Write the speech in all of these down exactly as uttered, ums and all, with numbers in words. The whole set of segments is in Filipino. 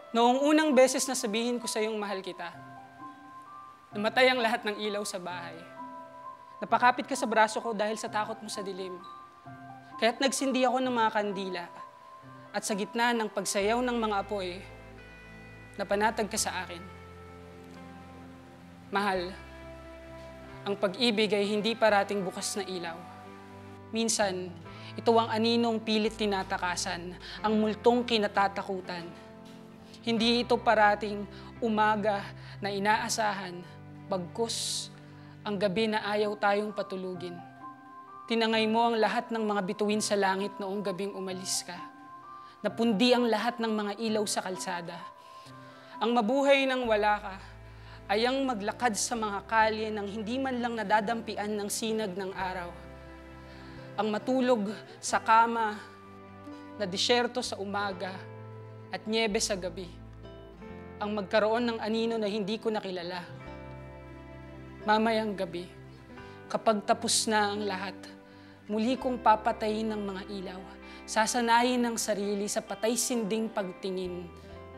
Noong unang beses na sabihin ko sa iyong mahal kita, namatay ang lahat ng ilaw sa bahay. Napakapit ka sa braso ko dahil sa takot mo sa dilim. Kaya't nagsindi ako ng mga kandila at sa gitna ng pagsayaw ng mga apoy, napanatag ka sa akin. Mahal, ang pag-ibig ay hindi parating bukas na ilaw. Minsan, ito ang aninong pilit tinatakasan, ang multong kinatatakutan. Hindi ito parating umaga na inaasahan, bagkus ang gabi na ayaw tayong patulugin. Tinangay mo ang lahat ng mga bituin sa langit noong gabing umalis ka. Napundi ang lahat ng mga ilaw sa kalsada. Ang mabuhay nang wala ka ay ang maglakad sa mga kalye nang hindi man lang nadadampian ng sinag ng araw. Ang matulog sa kama na disyerto sa umaga at nyebe sa gabi. Ang magkaroon ng anino na hindi ko nakilala. Mamayang gabi, kapag tapos na ang lahat, muli kong papatayin ng mga ilaw, sasanayin ng sarili sa patay-sinding pagtingin.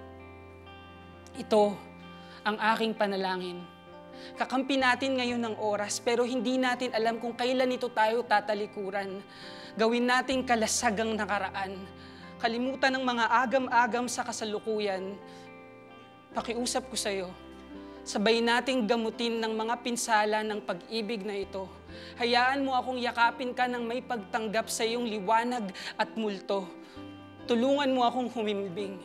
Ito ang aking panalangin. Kakampi natin ngayon ng oras, pero hindi natin alam kung kailan ito tayo tatalikuran. Gawin nating kalasagang nakaraan. Kalimutan ng mga agam-agam sa kasalukuyan. Pakiusap ko sa'yo, sabay nating gamutin ng mga pinsala ng pag-ibig na ito. Hayaan mo akong yakapin ka ng may pagtanggap sa iyong liwanag at multo. Tulungan mo akong humimbing.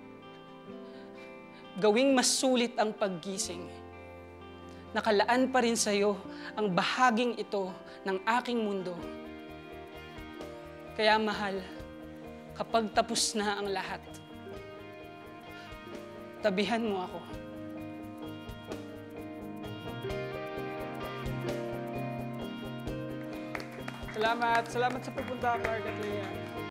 Gawing mas sulit ang paggising. Nakalaan pa rin sa iyo ang bahaging ito ng aking mundo. Kaya mahal, kapag tapos na ang lahat, tabihan mo ako. Salamat. Salamat sa pagpunta, Mark at Leah.